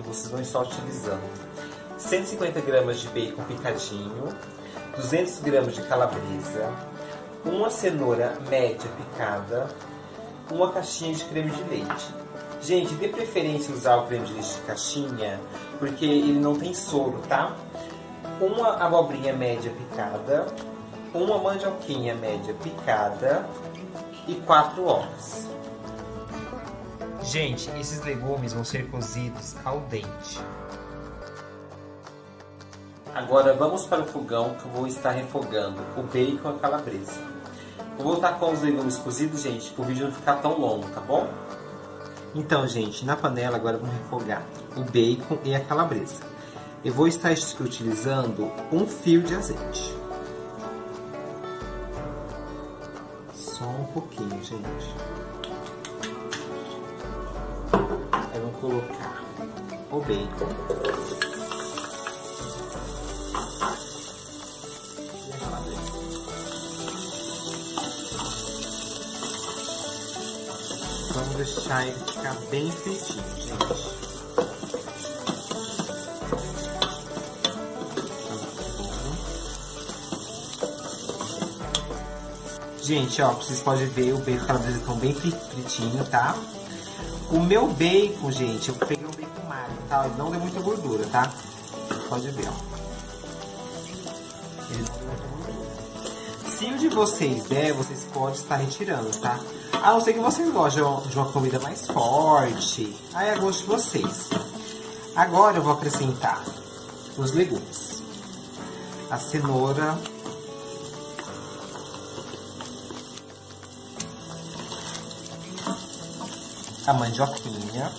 vocês vão estar utilizando 150 gramas de bacon picadinho, 200 gramas de calabresa, uma cenoura média picada, uma caixinha de creme de leite. Gente, dê preferência usar o creme de leite de caixinha, porque ele não tem soro, tá? Uma abobrinha média picada, uma mandioquinha média picada e 4 ovos. Gente, esses legumes vão ser cozidos ao dente. Agora vamos para o fogão que eu vou estar refogando o bacon e a calabresa. Vou voltar com os legumes cozidos, gente, para o vídeo não ficar tão longo, tá bom? Então, gente, na panela agora vamos refogar o bacon e a calabresa. Eu vou estar utilizando um fio de azeite. Só um pouquinho, gente. Aí vamos colocar o bacon. Vamos deixar ele ficar bem fritinho, gente. Gente, ó, vocês podem ver, o bacon e a calabresa estão bem fritinho, tá? O meu bacon, gente, eu peguei um bacon magro, tá? Ele não deu muita gordura, tá? Pode ver, ó. Ele não deu muita gordura. Se o de vocês der, vocês podem estar retirando, tá? A não ser que vocês gostem de uma comida mais forte. Aí é gosto de vocês. Agora eu vou acrescentar os legumes. A cenoura. A mandioquinha.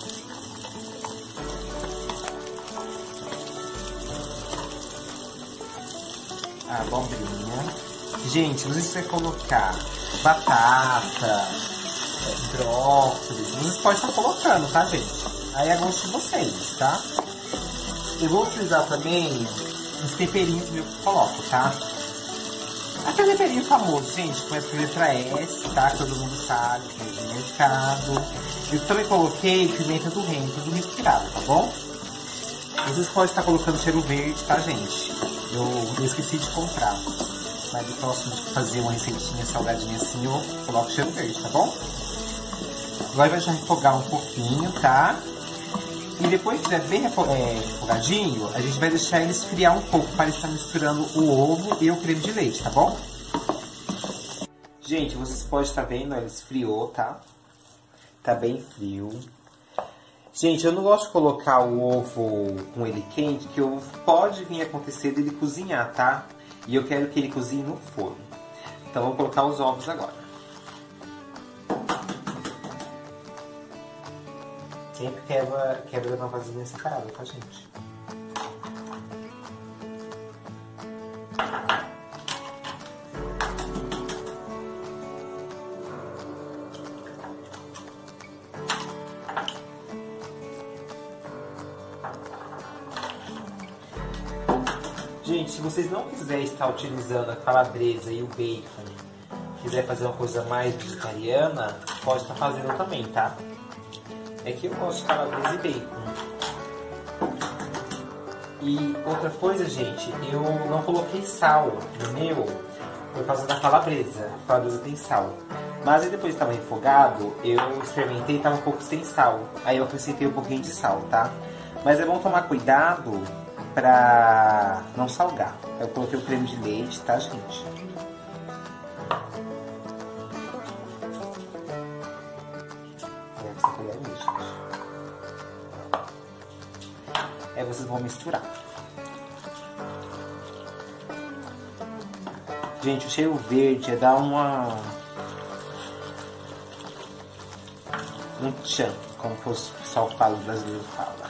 A abobrinha. Gente, vocês vão colocar batata, brócolis, vocês podem estar colocando, tá, gente? Aí é gosto de vocês, tá? Eu vou utilizar também uns temperinhos que eu coloco, tá? Aquele temperinho famoso, gente, começa com letra S, tá? Que todo mundo sabe, que é de mercado. Eu também coloquei pimenta do reino, tudo misturado, tá bom? Vocês podem estar colocando cheiro verde, tá, gente? Eu esqueci de comprar. Mas no próximo de fazer uma receitinha salgadinha assim, eu coloco cheiro verde, tá bom? Agora vai já refogar um pouquinho, tá? E depois que estiver bem refogadinho, a gente vai deixar ele esfriar um pouco para estar misturando o ovo e o creme de leite, tá bom? Gente, vocês podem estar vendo, ele esfriou, tá? Tá bem frio. Gente, eu não gosto de colocar o ovo com ele quente, que o ovo pode vir a acontecer dele cozinhar, tá? E eu quero que ele cozinhe no forno. Então, vou colocar os ovos agora. Sempre quebra uma vasilha separada, tá, gente? Gente, se vocês não quiserem estar utilizando a calabresa e o bacon, quiser fazer uma coisa mais vegetariana, pode estar fazendo também, tá? É que eu gosto de calabresa e bacon. E outra coisa, gente, eu não coloquei sal no meu por causa da calabresa. A calabresa tem sal. Mas aí depois que estava refogado, eu experimentei e estava um pouco sem sal. Aí eu acrescentei um pouquinho de sal, tá? Mas é bom tomar cuidado pra não salgar. Eu coloquei o creme de leite, tá, gente? Aí vocês vão misturar. Gente, o cheiro verde é dar um tchan, como o pessoal fala, o brasileiro fala.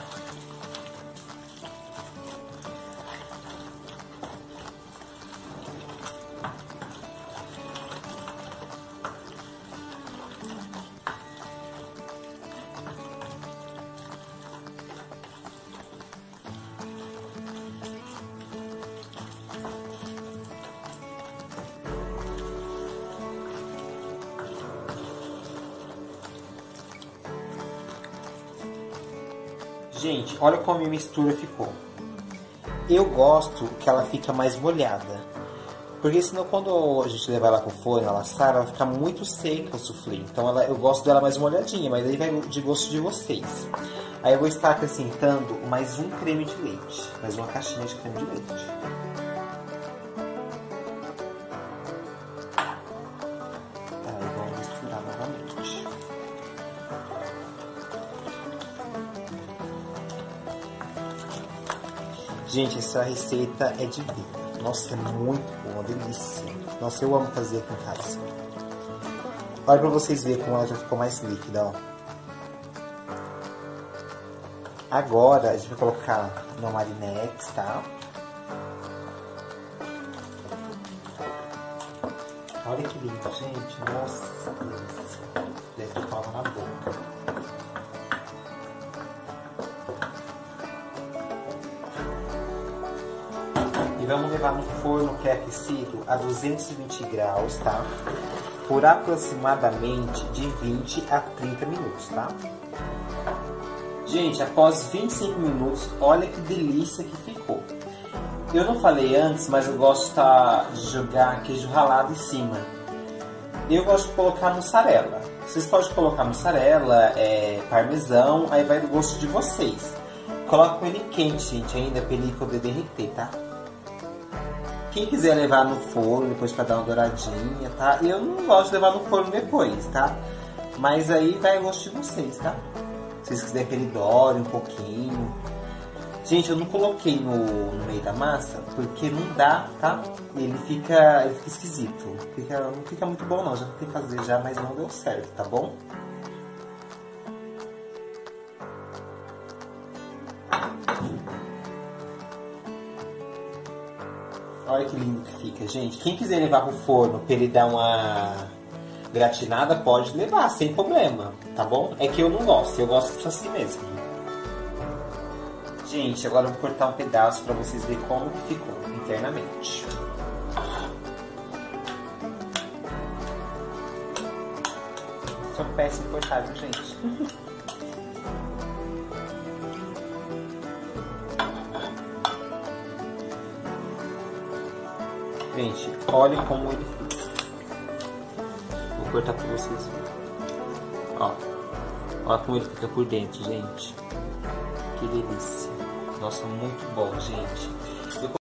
Gente, olha como a minha mistura ficou. Eu gosto que ela fica mais molhada. Porque senão quando a gente levar ela pro forno, ela assar, ela vai ficar muito seca o soufflé. Então eu gosto dela mais molhadinha, mas aí vai de gosto de vocês. Aí eu vou estar acrescentando mais um creme de leite. Mais uma caixinha de creme de leite. Aí vamos misturar novamente. Gente, essa receita é divina. Nossa, é muito boa, delícia. Nossa, eu amo fazer aqui em casa. Olha pra vocês verem como ela já ficou mais líquida, ó. Agora a gente vai colocar no Marinex, tá? Olha que lindo, gente. Nossa, delícia. Deve ficar água na boca. E vamos levar no forno pré-aquecido a 220 graus, tá? Por aproximadamente de 20 a 30 minutos, tá? Gente, após 25 minutos, olha que delícia que ficou. Eu não falei antes, mas eu gosto de jogar queijo ralado em cima. Eu gosto de colocar mussarela. Vocês podem colocar mussarela, parmesão, aí vai do gosto de vocês. Coloca ele quente, gente, ainda para ele poder derreter, tá? Quem quiser levar no forno depois para dar uma douradinha, tá? Eu não gosto de levar no forno depois, tá? Mas aí vai ao gosto de vocês, tá? Se vocês quiserem que ele dore um pouquinho. Gente, eu não coloquei no meio da massa porque não dá, tá? Ele fica esquisito. Não fica muito bom não, já tentei fazer já, mas não deu certo, tá bom? Olha que lindo que fica, gente. Quem quiser levar pro forno pra ele dar uma gratinada, pode levar, sem problema, tá bom? É que eu não gosto, eu gosto assim mesmo. Gente, agora eu vou cortar um pedaço pra vocês verem como que ficou internamente. Sou péssimo em cortar, viu, gente? Gente, olha como ele fica. Vou cortar pra vocês verem. Ó, olha como ele fica por dentro, gente. Que delícia. Nossa, muito bom, gente.